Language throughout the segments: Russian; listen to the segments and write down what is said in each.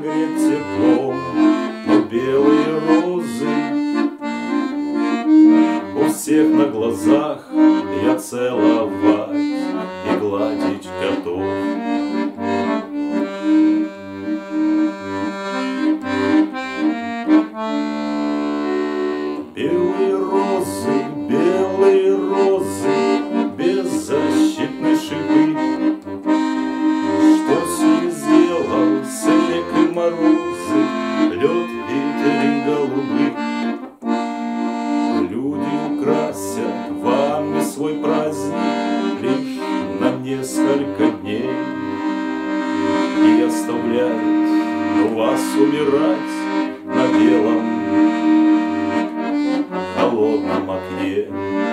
согреть теплом, но белые розы у всех на глазах я целовать и гладить готов. Белые розы, беззащитные шипы, что с ними сделал снег и морозы, лед, ветер и голубых. Люди украсят вами свой праздник лишь на несколько дней и оставляют вас умирать на белом холодном окне.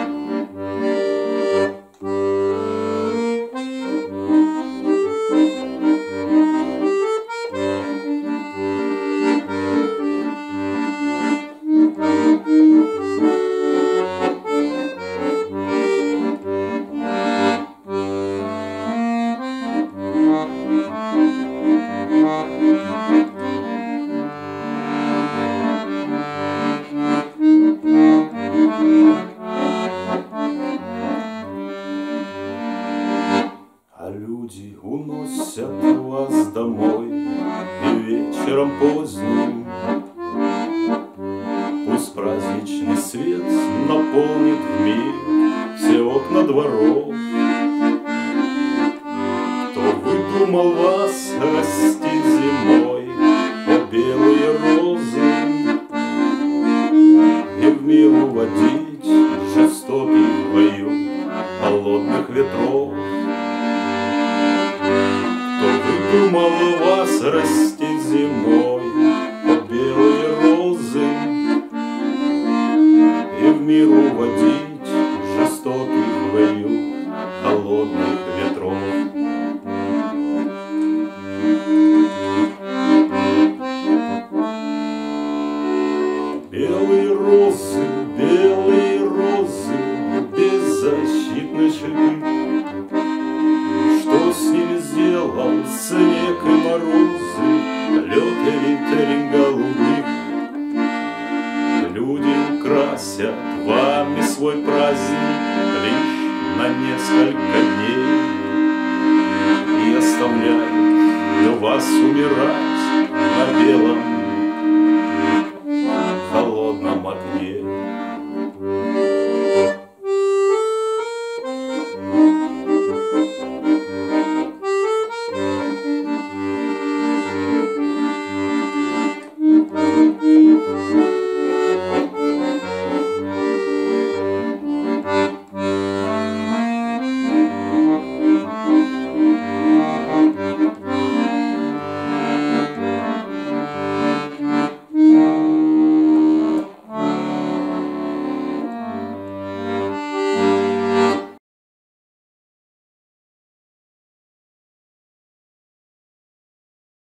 А люди уносят вас домой и вечером поздним пусть праздничный свет наполнит мир все окна дворов. Кто выдумал вас растить зимой, о белые розы, и в мир уводить жестоких бою холодных ветров? Думал вас растить зимой, о белые розы, и в мир уводить жестоких бою холодных ветров. Белые розы, беззащитные шипы, что с ними сделал снег и морозы, лед и ветер голубых. Люди украсят вами свой праздник лишь на несколько